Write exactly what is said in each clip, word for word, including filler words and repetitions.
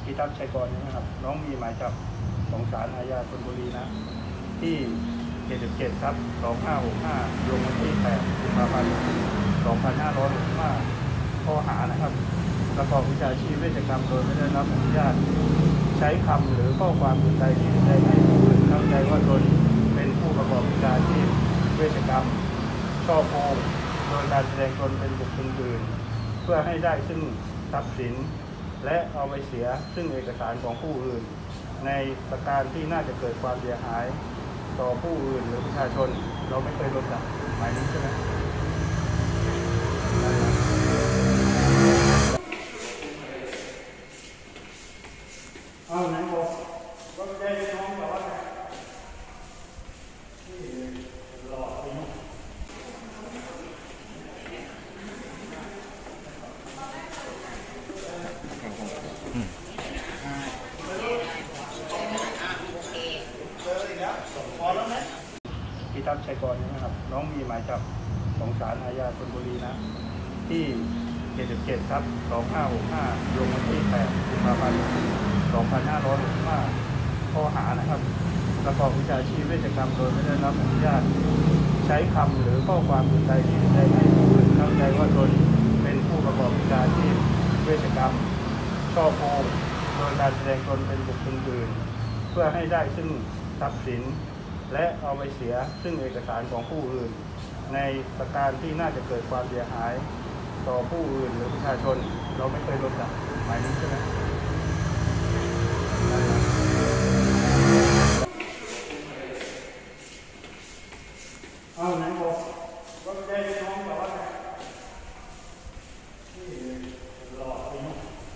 พิทักษ์ชัยกรนะครับน้องมีหมายจับของศาลอาญาธนบุรีนะที่เจ็ดสิบเจ็ดทับสองห้าหกห้าลงวันที่แปดกุมภาพันธ์สองพันห้าร้อยหกสิบห้าข้อหานะครับประกอบวิชาชีพเวชกรรมโดยไม่ได้รับอนุญาตใช้คำหรือข้อความอื่นใดที่แสดงให้ผู้อื่นเข้าใจว่าตนเป็นผู้ประกอบวิชาชีพเวชกรรมช่อโกงโดยการแสดงตนเป็นบุคคลอื่นเพื่อให้ได้ซึ่งทรัพย์สินและเอาไปเสียซึ่งเอกสารของผู้อื่นในประการที่น่าจะเกิดความเสียหายต่อผู้อื่นหรือประชาชนเราไม่เคยลดจับหมายนี้ใช่ไหมเอาไหนบอกว่าไม่ได้น้องบอกว่าที่หลอกไปนุ๊กพิทักษ์ชัยกรนะครับน้องมีหมายจับของศาลอาญาธนบุรีนะที่เจ็ดสิบเจ็ดทับสองห้าหกห้าลงวันที่แปดกุมภาพันธ์สองพันห้าร้อยหกสิบห้าข้อหานะครับประกอบวิชาชีพเวชกรรมโดยไม่ได้รับอนุญาตใช้คำหรือข้อความอื่นใดที่แสดงให้ผู้อื่นเข้าใจว่าตนเป็นผู้ประกอบวิชาชีพเวชกรรมช่อโกงโดยการแสดงตนเป็นบุคคลอื่นเพื่อให้ได้ซึ่งทรัพย์สินและเอาไปเสียซึ่งเอกสารของผู้อื่นในประการที่น่าจะเกิดความเสียหายต่อผู้อื่นหรือประชาชนเราไม่เคยลดจับหมายนี้ใช่ไหมเอาไหนบอกว่าไม่ได้น้องบอกว่าที่หลอกไปนุ๊ก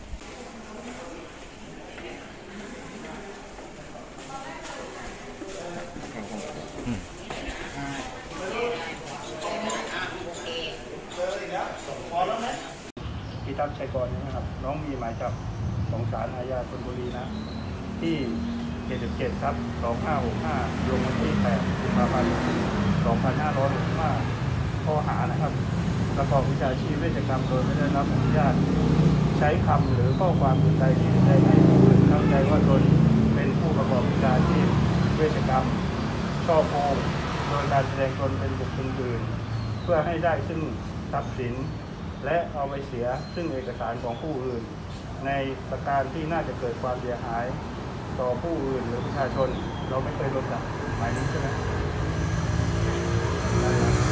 พิทักษ์ชัยกรนะครับน้องมีหมายจับของศาลอาญาธนบุรีนะที่เจ็ดสิบเจ็ดทับสองห้าหกห้าลงวันที่แปดกุมภาพันธ์สองพันห้าร้อยหกสิบห้าข้อหานะครับประกอบวิชาชีพเวชกรรมโดยไม่ได้รับอนุญาตใช้คำหรือข้อความอื่นใดที่แสดงให้ผู้อื่นเข้าใจว่าตนเป็นผู้ประกอบวิชาชีพเวชกรรมช่อโกงโดยการแสดงตนเป็นบุคคลอื่นเพื่อให้ได้ซึ่งทรัพย์สินและเอาไปเสียซึ่งเอกสารของผู้อื่นในประการที่น่าจะเกิดความเสียหายต่อผู้อื่นหรือประชาชนเราไม่เคยลดจับหมายนี้ใช่ไหม